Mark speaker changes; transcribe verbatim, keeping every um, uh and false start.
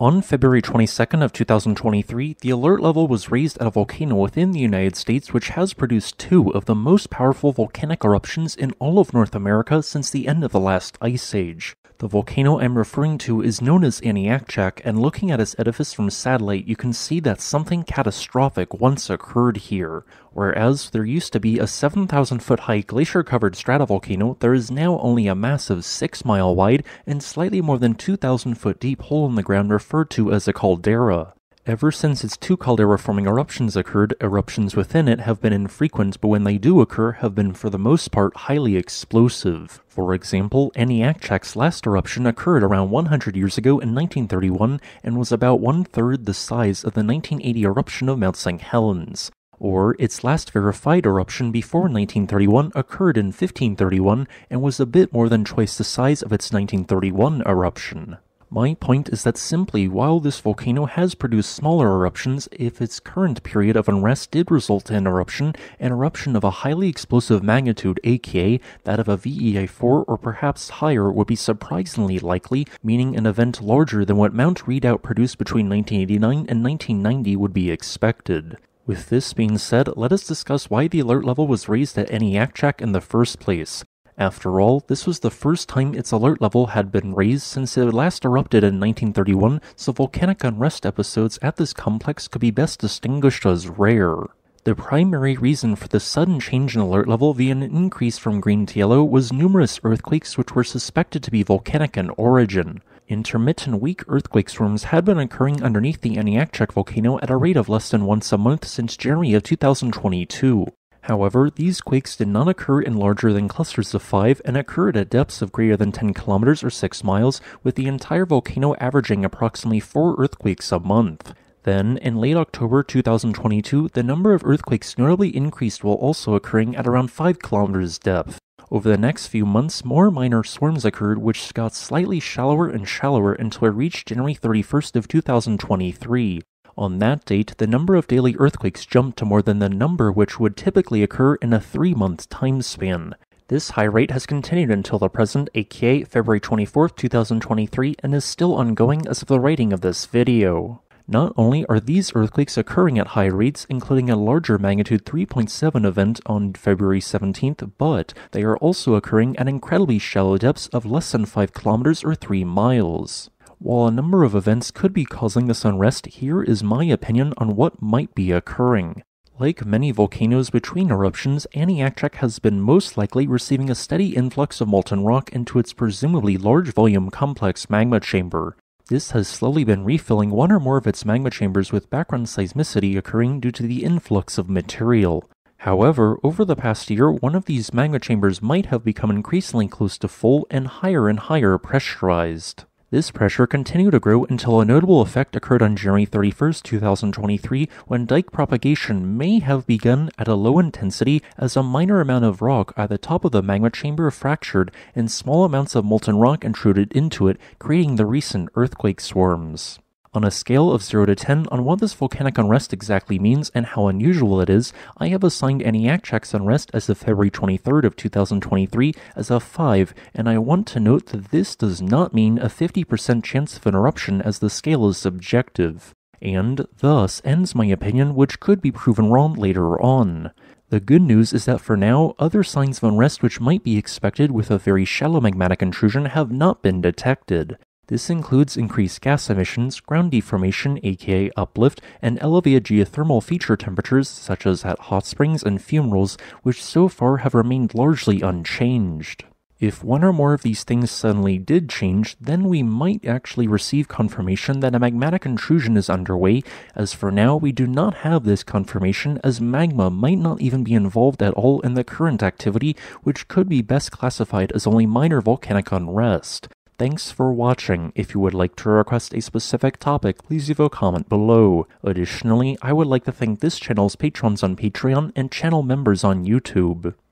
Speaker 1: On February twenty-second of two thousand twenty-three, the alert level was raised at a volcano within the United States which has produced two of the most powerful volcanic eruptions in all of North America since the end of the last ice age. The volcano I'm referring to is known as Aniakchak, and looking at its edifice from satellite, you can see that something catastrophic once occurred here. Whereas there used to be a seven thousand foot high glacier-covered stratovolcano, there is now only a massive six mile wide and slightly more than two thousand foot deep hole in the ground referred to as a caldera. Ever since its two caldera-forming eruptions occurred, eruptions within it have been infrequent, but when they do occur, have been for the most part highly explosive. For example, Aniakchak's last eruption occurred around one hundred years ago in nineteen thirty-one and was about one-third the size of the nineteen eighty eruption of Mount Saint Helens. Or, its last verified eruption before nineteen thirty-one occurred in fifteen thirty-one and was a bit more than twice the size of its nineteen thirty-one eruption. My point is that simply, while this volcano has produced smaller eruptions, if its current period of unrest did result in eruption, an eruption of a highly explosive magnitude, aka that of a V E A four or perhaps higher, would be surprisingly likely, meaning an event larger than what Mount Redoubt produced between nineteen eighty-nine and nineteen ninety would be expected. With this being said, let us discuss why the alert level was raised at Aniakchak in the first place. After all, this was the first time its alert level had been raised since it last erupted in nineteen thirty-one, so volcanic unrest episodes at this complex could be best distinguished as rare. The primary reason for the sudden change in alert level via an increase from green to yellow was numerous earthquakes which were suspected to be volcanic in origin. Intermittent weak earthquake swarms had been occurring underneath the Aniakchak volcano at a rate of less than once a month since January of two thousand twenty-two. However, these quakes did not occur in larger than clusters of five and occurred at depths of greater than ten kilometers or six miles, with the entire volcano averaging approximately four earthquakes a month. Then, in late October two thousand twenty-two, the number of earthquakes notably increased while also occurring at around five kilometers depth. Over the next few months, more minor swarms occurred which got slightly shallower and shallower until it reached January thirty-first of two thousand twenty-three. On that date, the number of daily earthquakes jumped to more than the number which would typically occur in a three-month time span. This high rate has continued until the present, aka February twenty-fourth, two thousand twenty-three, and is still ongoing as of the writing of this video. Not only are these earthquakes occurring at high rates, including a larger magnitude three point seven event on February seventeenth, but they are also occurring at incredibly shallow depths of less than five kilometers or three miles. While a number of events could be causing this unrest, here is my opinion on what might be occurring. Like many volcanoes between eruptions, Aniakchak has been most likely receiving a steady influx of molten rock into its presumably large volume complex magma chamber. This has slowly been refilling one or more of its magma chambers with background seismicity occurring due to the influx of material. However, over the past year, one of these magma chambers might have become increasingly close to full and higher and higher pressurized. This pressure continued to grow until a notable effect occurred on January thirty-first, two thousand twenty-three, when dike propagation may have begun at a low intensity as a minor amount of rock at the top of the magma chamber fractured and small amounts of molten rock intruded into it, creating the recent earthquake swarms. On a scale of zero to ten on what this volcanic unrest exactly means and how unusual it is, I have assigned Aniakchak's unrest as of February twenty-third of two thousand twenty-three as a five, and I want to note that this does not mean a fifty percent chance of an eruption as the scale is subjective, and thus ends my opinion, which could be proven wrong later on. The good news is that for now, other signs of unrest which might be expected with a very shallow magmatic intrusion have not been detected. This includes increased gas emissions, ground deformation aka uplift, and elevated geothermal feature temperatures such as at hot springs and fumaroles, which so far have remained largely unchanged. If one or more of these things suddenly did change, then we might actually receive confirmation that a magmatic intrusion is underway, as for now we do not have this confirmation as magma might not even be involved at all in the current activity, which could be best classified as only minor volcanic unrest. Thanks for watching. If you would like to request a specific topic, please leave a comment below. Additionally, I would like to thank this channel's patrons on Patreon and channel members on YouTube.